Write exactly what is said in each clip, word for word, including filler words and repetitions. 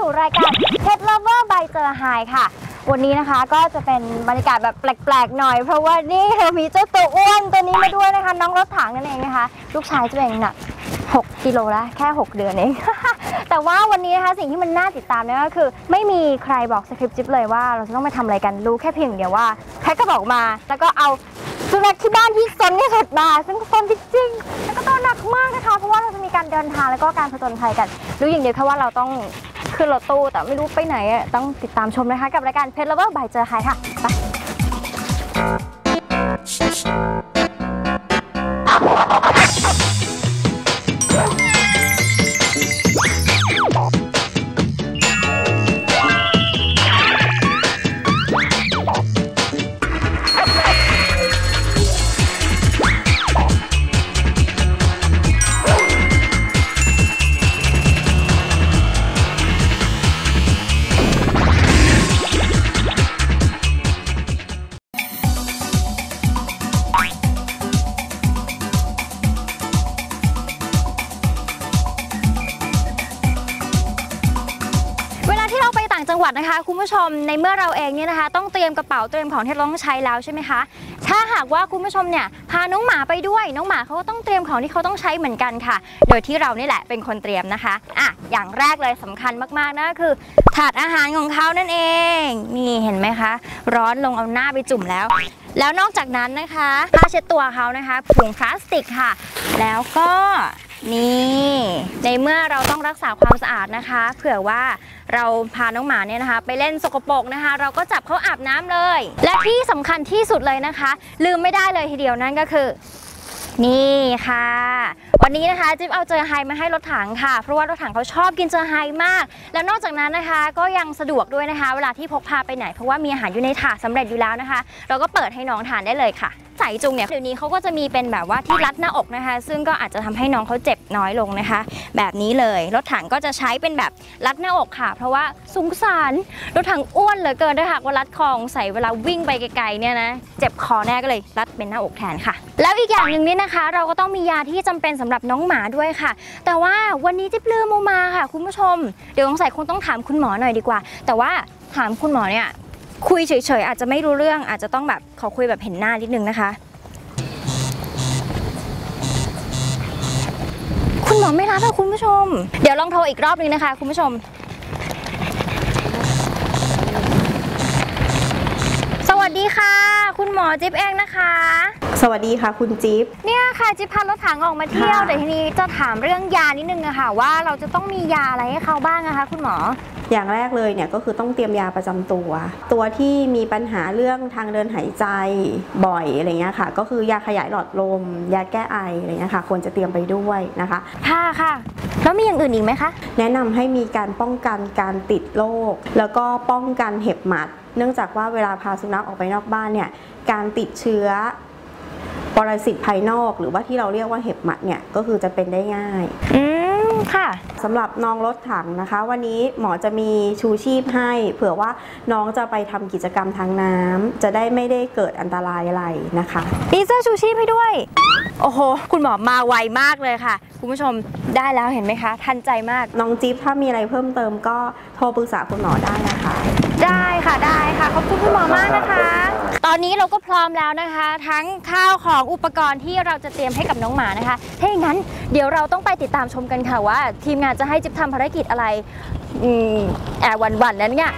สู่รายการ Pet Lover by เจอไฮค่ะวันนี้นะคะก็จะเป็นบรรยากาศแบบแปลกๆหน่อยเพราะว่านี่เรามีเจ้าตัวอ้วนตัวนี้มาด้วยนะคะน้องรถถังนั่นเองนะคะลูกชายตัวเองหนักหกกิโลแล้วแค่หกเดือนเอง แต่ว่าวันนี้นะคะสิ่งที่มันน่าติดตามเนี่ยก็คือไม่มีใครบอกสคริปต์จิ๊บเลยว่าเราจะต้องไปทำอะไรกันรู้แค่เพียงเดียวว่าแพ็คกระบอกมาแล้วก็เอาสุนัขที่บ้านที่ซนที่สุดมาซึ่งซนจริงๆแล้วก็ตัวหนักมากนะคะเพราะว่าเราจะมีการเดินทางแล้วก็การผจญภัยกันรู้อย่างเดียวแค่ว่าเราต้องขึ้นรถตู้แต่ไม่รู้ไปไหนต้องติดตามชมนะคะกับรายการ Pet Lover by เจอไฮค่ะไปจังหวัดนะคะคุณผู้ชมในเมื่อเราเองเนี่ยนะคะต้องเตรียมกระเป๋าเตรียมของที่เราต้องใช้แล้วใช่ไหมคะถ้าหากว่าคุณผู้ชมเนี่ยพาน้องหมาไปด้วยน้องหมาเขาก็ต้องเตรียมของที่เขาต้องใช้เหมือนกันค่ะโดยที่เรานี่แหละเป็นคนเตรียมนะคะอ่ะอย่างแรกเลยสำคัญมากๆนะคือถาดอาหารของเขานั่นเองนี่เห็นไหมคะร้อนลงเอาหน้าไปจุ่มแล้วแล้วนอกจากนั้นนะคะผ้าเช็ดตัวเขานะคะถุงพลาสติกค่ะแล้วก็นี่ในเมื่อเราต้องรักษาความสะอาดนะคะเผื่อว่าเราพาน้องหมาเนี่ยนะคะไปเล่นสกปรกนะคะเราก็จับเขาอาบน้ำเลยและที่สำคัญที่สุดเลยนะคะลืมไม่ได้เลยทีเดียวนั่นก็คือนี่ค่ะวันนี้นะคะจิ๊บเอาเจอไฮมาให้รถถังค่ะเพราะว่ารถถังเขาชอบกินเจอไฮมากแล้วนอกจากนั้นนะคะก็ยังสะดวกด้วยนะคะเวลาที่พกพาไปไหนเพราะว่ามีอาหารอยู่ในถาดสำเร็จอยู่แล้วนะคะเราก็เปิดให้น้องทานได้เลยค่ะสายจุงเนี่ยเดี๋ยวนี้เขาก็จะมีเป็นแบบว่าที่รัดหน้าอกนะคะซึ่งก็อาจจะทำให้น้องเขาเจ็บน้อยลงนะคะแบบนี้เลยรถถังก็จะใช้เป็นแบบรัดหน้าอกค่ะเพราะว่าสงสารรถถังอ้วนเหลือเกินด้วยค่ะว่ารัดคอใส่เวลาวิ่งไปไกลๆเนี่ยนะเจ็บคอแน่ก็เลยรัดเป็นหน้าอกแทนค่ะแล้วอีกอย่างหนึ่งนี่นะคะเราก็ต้องมียาที่จำเป็นสำหรับน้องหมาด้วยค่ะแต่ว่าวันนี้จิ๊บลืมเอามาค่ะคุณผู้ชมเดี๋ยวสงสัยคงต้องถามคุณหมอหน่อยดีกว่าแต่ว่าถามคุณหมอเนี่ยคุยเฉยๆอาจจะไม่รู้เรื่องอาจจะต้องแบบขอคุยแบบเห็นหน้านิดนึงนะคะคุณหมอไม่รับค่ะคุณผู้ชมเดี๋ยวลองโทรอีกรอบนึงนะคะคุณผู้ชมสวัสดีค่ะคุณหมอจิ๊บเองนะคะสวัสดีค่ะคุณจิ๊บเนี่ยค่ะจิ๊บพารถถังออกมาเที่ยวแต่ทีนี้จะถามเรื่องยานิดนึงอะค่ะว่าเราจะต้องมียาอะไรให้เขาบ้างนะคะคุณหมออย่างแรกเลยเนี่ยก็คือต้องเตรียมยาประจำตัวตัวที่มีปัญหาเรื่องทางเดินหายใจบ่อยอะไรเงี้ยค่ะก็คือยาขยายหลอดลมยาแก้ไออะไรเงี้ยค่ะควรจะเตรียมไปด้วยนะคะค่ะค่ะแล้วมีอย่างอื่นอีกไหมคะแนะนำให้มีการป้องกันการติดโรคแล้วก็ป้องกันเห็บหมัดเนื่องจากว่าเวลาพาสุนัขออกไปนอกบ้านเนี่ยการติดเชื้อปรสิตภายนอกหรือว่าที่เราเรียกว่าเห็บหมัดเนี่ยก็คือจะเป็นได้ง่ายอืมค่ะสำหรับน้องรถถังนะคะวันนี้หมอจะมีชูชีพให้เผื่อว่าน้องจะไปทำกิจกรรมทางน้ำจะได้ไม่ได้เกิดอันตรายอะไรนะคะมีเสื้อชูชีพให้ด้วยโอ้โหคุณหมอมาไวมากเลยค่ะคุณผู้ชมได้แล้วเห็นไหมคะทันใจมากน้องจิ๊บถ้ามีอะไรเพิ่มเติมก็โทรปรึกษาคุณหมอได้นะคะได้ค่ะได้ค่ะขอบคุณคุณหมอมากนะคะตอนนี้เราก็พร้อมแล้วนะคะทั้งข้าวของอุปกรณ์ที่เราจะเตรียมให้กับน้องหมานะคะถ้าอย่างนั้นเดี๋ยวเราต้องไปติดตามชมกันค่ะว่าทีมงานจะให้จิ๊บทำภารกิจอะไรอืมแอบหวั่นๆนั้นเนี่ย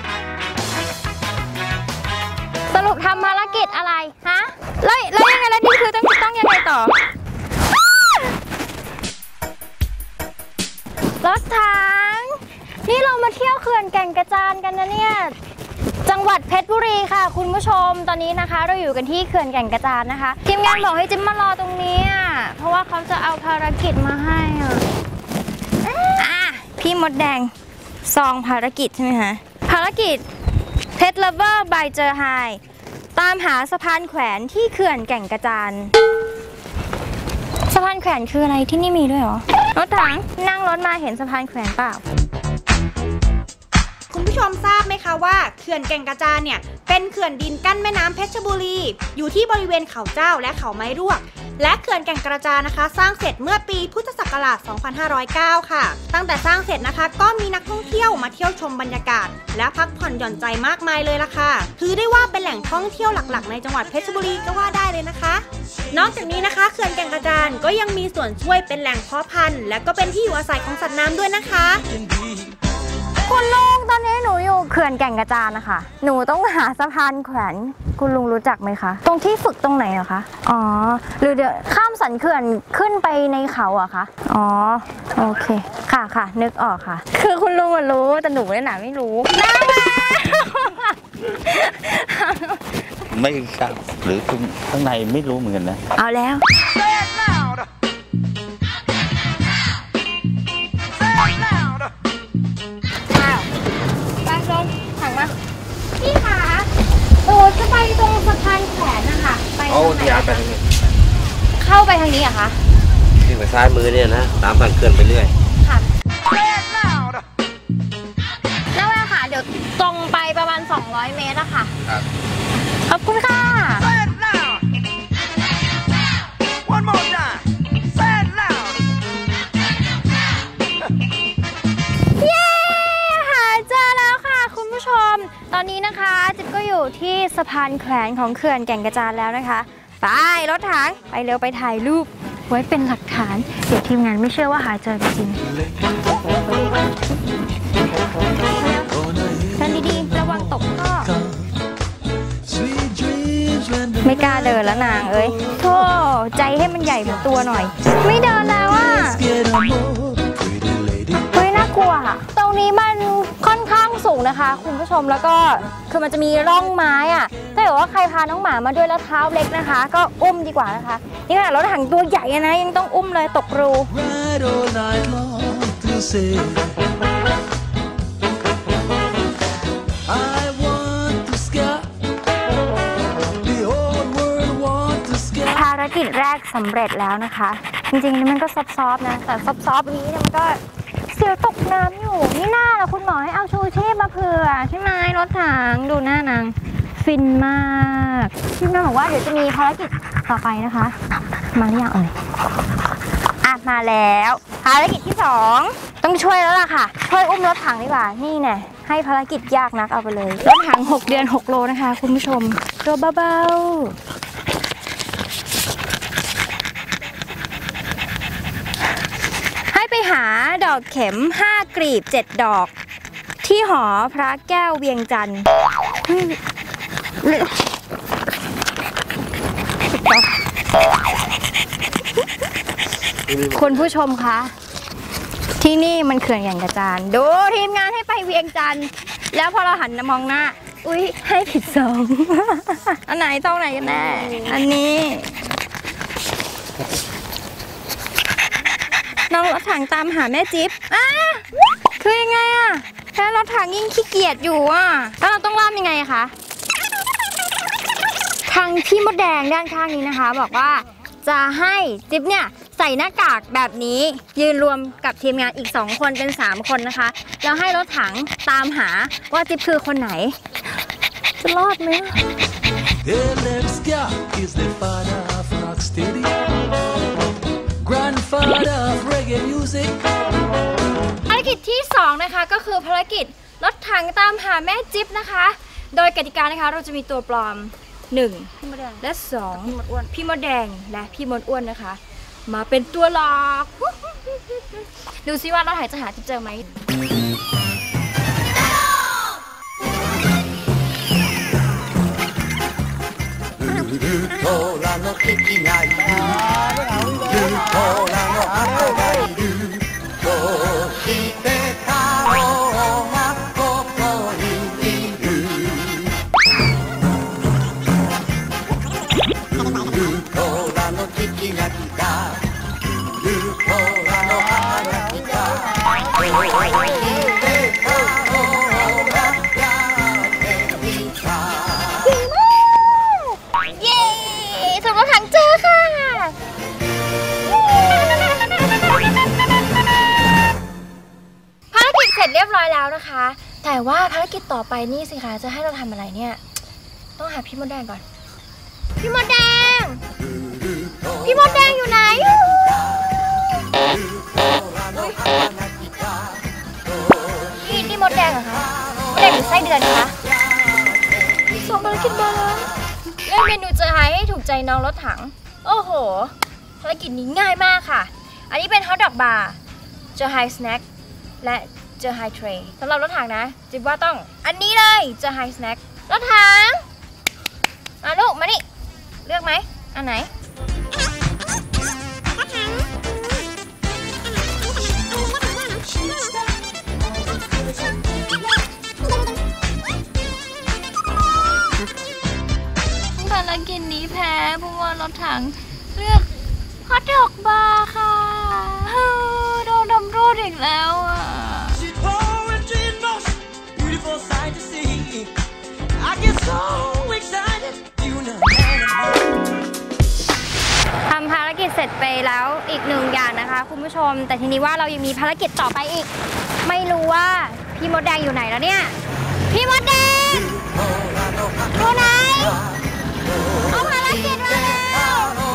สรุปทำภารกิจอะไรฮะแล้วแล้วยังไงแล้วนี่คือต้องต้องยังไงต่อรถถังนี่เรามาเที่ยวเขื่อนแก่งกระจานกันนะเนี่ยจังหวัดเพชรบุรีค่ะคุณผู้ชมตอนนี้นะคะเราอยู่กันที่เขื่อนแก่งกระจานนะคะทีมงานบอกให้จิ๊บมารอตรงนี้เพราะว่าเขาจะเอาภารกิจมาให้อ่ะอ่ะพี่มดแดงซองภารกิจใช่ไหมคะภารกิจ Pet Lover by เจอไฮตามหาสะพานแขวนที่เขื่อนแก่งกระจานสะพานแขวนคืออะไรที่นี่มีด้วยเหรอรถถังนั่งรถมาเห็นสะพานแขวนเปล่าคุณผู้ชมทราบไหมคะว่าเขื่อนแก่งกระจานเนี่ยเป็นเขื่อนดินกั้นแม่น้ำเพชรบุรีอยู่ที่บริเวณเขาเจ้าและเขาไม้รวกและเขื่อนแก่งกระจานนะคะสร้างเสร็จเมื่อปีพุทธศักราช สองพันห้าร้อยเก้า ค่ะตั้งแต่สร้างเสร็จนะคะก็มีนักท่องเที่ยวมาเที่ยวชมบรรยากาศและพักผ่อนหย่อนใจมากมายเลยล่ะค่ะถือได้ว่าเป็นแหล่งท่องเที่ยวหลักๆในจังหวัดเพชรบุรีก็ว่าได้เลยนะคะนอกจากนี้นะคะเขื่อนแก่งกระจานก็ยังมีส่วนช่วยเป็นแหล่งเพาะพันธุ์และก็เป็นที่อยู่อาศัยของสัตว์น้ำด้วยนะคะคุณลุงตอนนี้หนูอยู่เขื่อนแก่งกระจานนะคะหนูต้องหาสะพานแขวนคุณลุงรู้จักไหมคะตรงที่ฝึกตรงไหนอะคะอ๋อหรือเดี๋ยวข้ามสันเขื่อนขึ้นไปในเขาอะคะอ๋อโอเคค่ะค่ะนึกออกค่ะคือคุณลุงอะรู้แต่หนูเนี่ยหนาไม่รู้นั่งมาไม่ทราบหรือข้างในไม่รู้เหมือนกันนะเอาแล้วพี่คะโอ้จะไปตรงสะพานแขวนนะคะไปโอ้ที่อาไปทางนี้เข้าไปทางนี้อะคะที่ไปซ้ายมือเนี่ยนะตามทางเขื่อนไปเรื่อยค่ะแล้วแม่ค่ะเดี๋ยวตรงไปประมาณสองร้อยเมตรอะค่ะครับขอบคุณค่ะตอนนี้นะคะจิ๊บก็อยู่ที่สะพานแขวนของเขื่อนแก่งกระจานแล้วนะคะไปรถถังไปเร็วไปถ่ายรูปไว้เป็นหลักฐานเดี๋ยวทีมงานไม่เชื่อว่าหาเจอจริงเดินดีๆระวังตกท่อไม่กล้าเดินแล้วนางเอ้ยโธ่ใจให้มันใหญ่เหมือนตัวหน่อยไม่เดินแล้วอ่ะเฮ้ยน่ากลัวค่ะตรงนี้มันค่อนข้างสูงนะคะคุณผู้ชมแล้วก็คือมันจะมีร่องไม้อ่ะถ้าเกิดว่าใครพาน้องหมามาด้วยแล้วเท้าเล็กนะคะก็อุ้มดีกว่านะคะนี่ขนาดรถถังตัวใหญ่นะยังต้องอุ้มเลยตกรูภารกิจแรกสำเร็จแล้วนะคะจริงๆนี่มันก็ซอฟๆนะแต่ซอฟๆนี้เนี่ยมันก็เสียวตกน้ำอยู่นี่หน้าแล้วคุณหมอให้เอาชูชีพมาเผื่อใช่ไหมรถถังดูหน้านางฟินมากพี่แม่บอกว่าเดี๋ยวจะมีภารกิจต่อไปนะคะมาหรือยังเอ่ยอ่ะมาแล้วภารกิจที่สองต้องช่วยแล้วล่ะค่ะช่วยอุ้มรถถังดีกว่านี่แน่ให้ภารกิจยากนักเอาไปเลยรถถังหกเดือนหกโลนะคะคุณผู้ชมตัวเบาไปหาดอกเข็มห้ากลีบเจ็ดดอกที่หอพระแก้วเวียงจันทร์คุณผู้ชมคะที่นี่มันเขื่อนแก่งกระจานดูทีมงานให้ไปเวียงจันทร์แล้วพอเราหันมองหน้าอุ๊ยให้ผิดสองอันไหนตรงไหนกันแน่อันนี้น้องรถถังตามหาแม่จิ๊บอ่ะคือยังไงอ่ะแค่รถถังยิ่งขี้เกียจอยู่อ่ะแล้วเราต้องล่ามยังไงคะทางพี่มดแดงด้านข้างนี้นะคะบอกว่าจะให้จิ๊บเนี่ยใส่หน้ากากแบบนี้ยืนรวมกับทีมงานอีกสองคนเป็นสามคนนะคะแล้วให้รถถังตามหาว่าจิ๊บคือคนไหนจะรอดไหมภารกิจที่สองนะคะก็คือภารกิจรถถังตามหาแม่จิ๊บนะคะโดยกติกานะคะเราจะมีตัวปลอมหนึ่งและสองพี่มดแดงและพี่มดอ้วนนะคะมาเป็นตัวหลอกดูซิว่ารถถังจะหาจิ๊บเจอไหมเรียบร้อยแล้วนะคะแต่ว่าภารกิจต่อไปนี่สิคะจะให้เราทำอะไรเนี่ยต้องหาพี่มดแดงก่อนพี่มดแดงพี่พี่มดแดงอยู่ไหนพี่นี่มดแดงเหรอคะมดแดงหรือไส้เดือนคะส่งภารกิจมาแล้วเลือกเมนูเจอไฮให้ถูกใจน้องรถถังโอ้โหภารกิจนี้ง่ายมากค่ะอันนี้เป็นฮอทดอกบาร์เจอไฮสแน็คและเจอไฮเทรย์สำหรับรถถังนะจิ๊บว่าต้องอันนี้เลยเจอไฮสแน็ครถถังมาลูกมานี่เลือกไหมอันไหนภารกิจนี้แพ้เพราะว่ารถถังเลือกฮอทดอกบาร์ค่ะโดนทำโทษอีกแล้วอ่ะทำภารกิจเสร็จไปแล้วอีกหนึ่งอย่างนะคะคุณผู้ชมแต่ทีนี้ว่าเรายังมีภารกิจต่อไปอีกไม่รู้ว่าพี่มดแดงอยู่ไหนแล้วเนี่ยพี่มดแดงอยู่ไหนเอาภารกิจมาแล้ว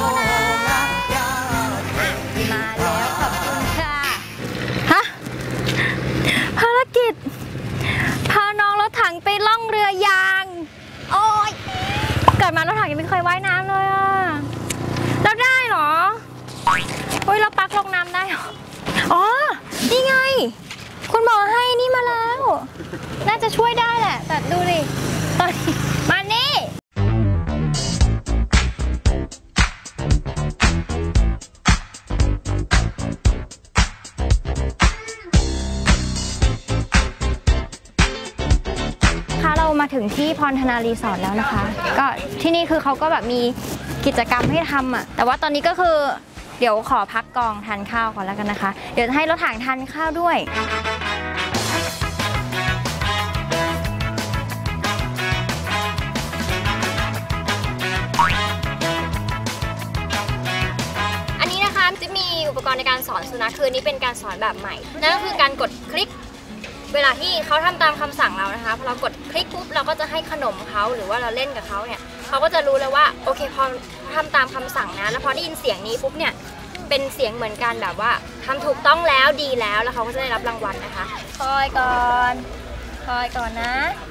มาแล้วขอบคุณค่ะฮะภารกิจพาน้องรถถังไปล่องเรือยางโอ้ยเกิดมารถถังยังไม่เคยว่ายน้ำเลยอ่ะแล้วได้เหรอโอ้ยเราปักลงน้ำได้เหรออ๋อนี่ไงคุณหมอให้นี่มาแล้วน่าจะช่วยได้แหละแต่ดูดิตอนนี้มานี่เรามาถึงที่พรธนารีสอร์ทแล้วนะคะก็ที่นี่คือเขาก็แบบมีกิจกรรมให้ทำอ่ะแต่ว่าตอนนี้ก็คือเดี๋ยวขอพักกองทานข้าวก่อนแล้วกันนะคะเดี๋ยวให้รถถังทานข้าวด้วยอันนี้นะคะจะมีอุปกรณ์ในการสอนสุนัขคือนี้เป็นการสอนแบบใหม่นั่นก็คือการกดคลิกเวลาที่เขาทำตามคำสั่งเรานะคะพอเรากดคลิกปุ๊บเราก็จะให้ขนมเขาหรือว่าเราเล่นกับเขาเนี่ยเขาก็จะรู้เลยว่าโอเคพอทำตามคำสั่งนะแล้วพอได้ยินเสียงนี้ปุ๊บเนี่ยเป็นเสียงเหมือนกันแบบว่าทำถูกต้องแล้วดีแล้วแล้วเขาก็จะได้รับรางวัลนะคะคอยก่อนคอยก่อนนะ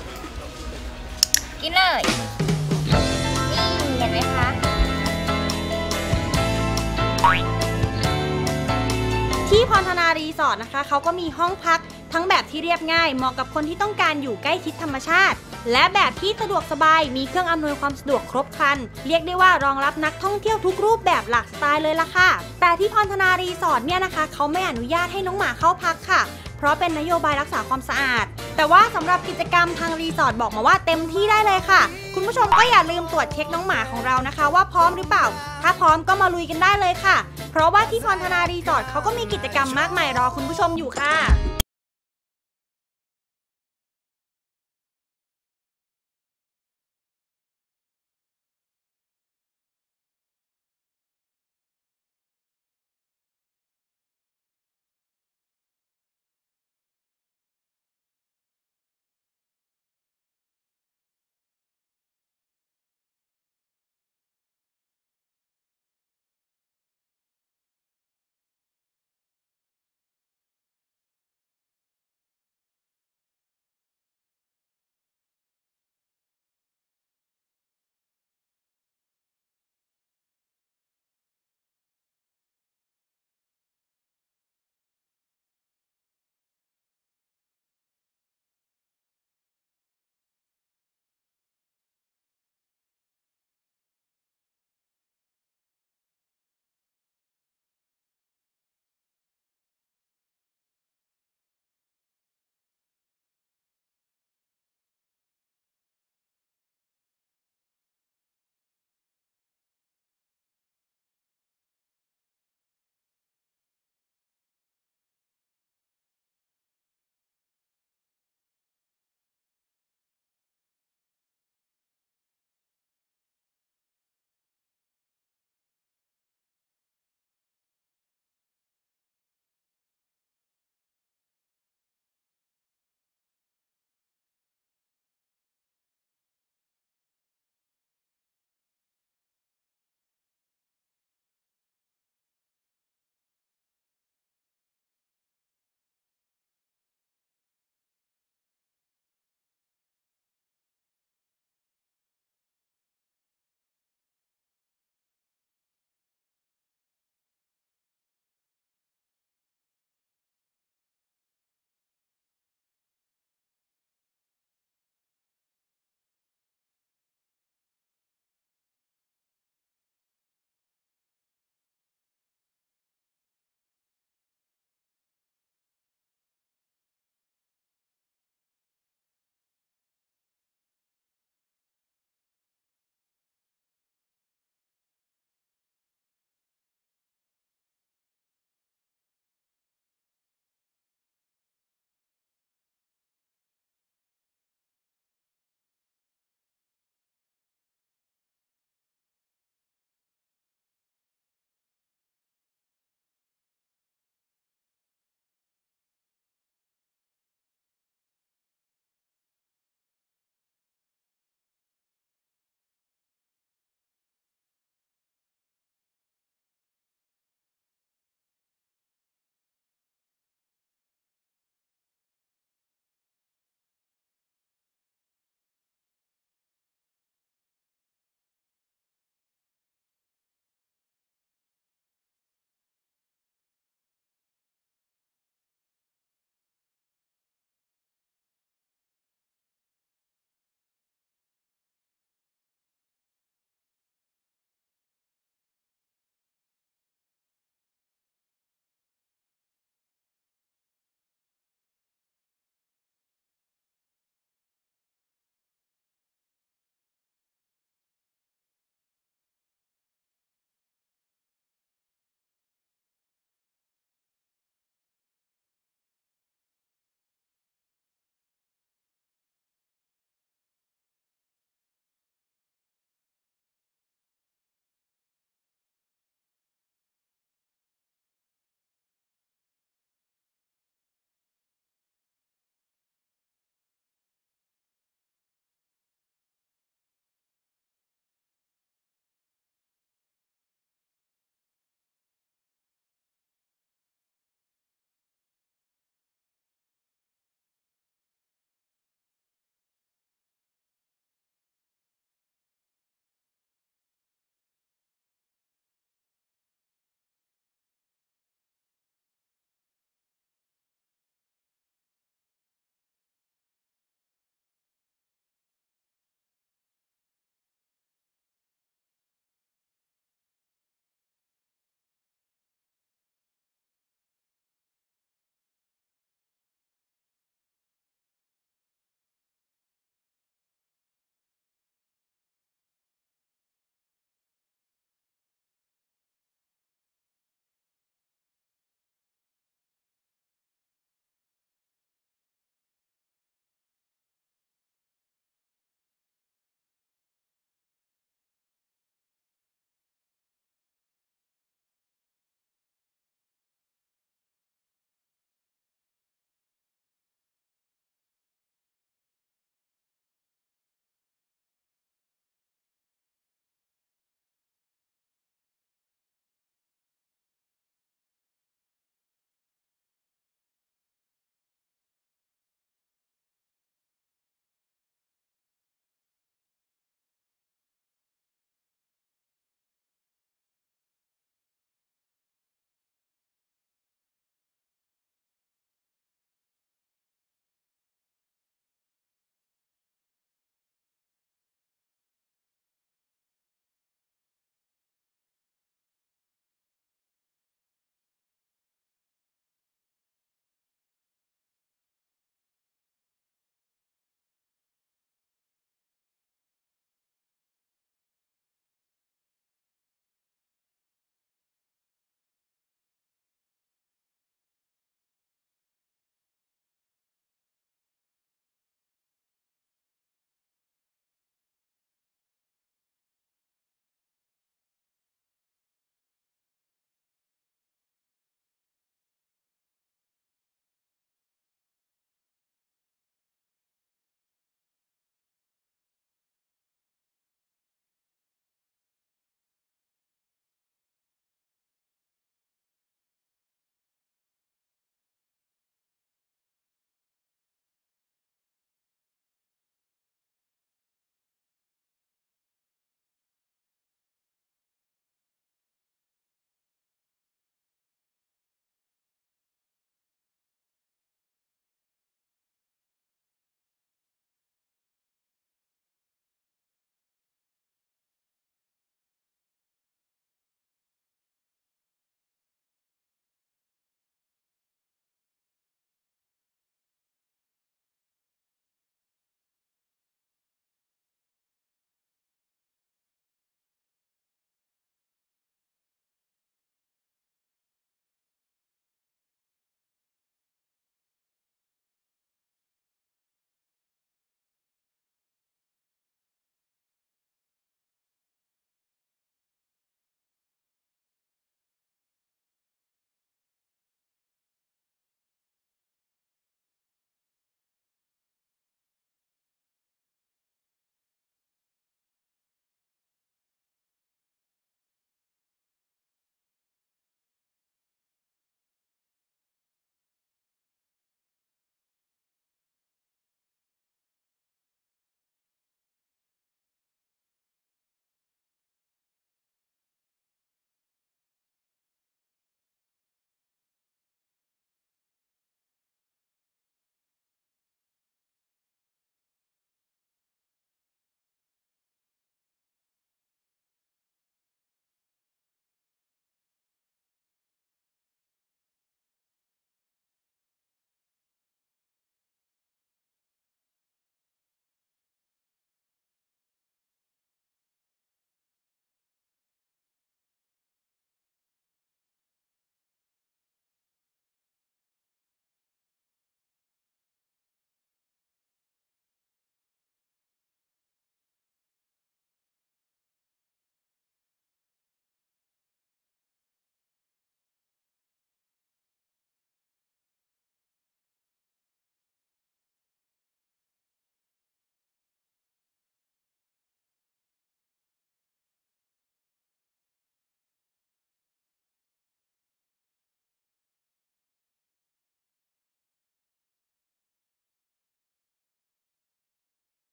กินเลยนี่เห็นไหมคะที่พรธนารีสอร์ทนะคะเขาก็มีห้องพักทั้งแบบที่เรียบง่ายเหมาะกับคนที่ต้องการอยู่ใกล้ชิดธรรมชาติและแบบที่สะดวกสบายมีเครื่องอำนวยความสะดวกครบครันเรียกได้ว่ารองรับนักท่องเที่ยวทุกรูปแบบหลากสไตล์เลยล่ะค่ะแต่ที่พรธนารีสอร์ทเนี่ยนะคะเขาไม่อนุญาตให้น้องหมาเข้าพักค่ะเพราะเป็นนโยบายรักษาความสะอาดแต่ว่าสำหรับกิจกรรมทางรีสอร์ทบอกมาว่าเต็มที่ได้เลยค่ะคุณผู้ชมก็อย่าลืมตรวจเช็คน้องหมาของเรานะคะว่าพร้อมหรือเปล่าถ้าพร้อมก็มาลุยกันได้เลยค่ะเพราะว่าที่พรธนารีสอร์ทเขาก็มีกิจกรรมมากมายรอคุณผู้ชมอยู่ค่ะ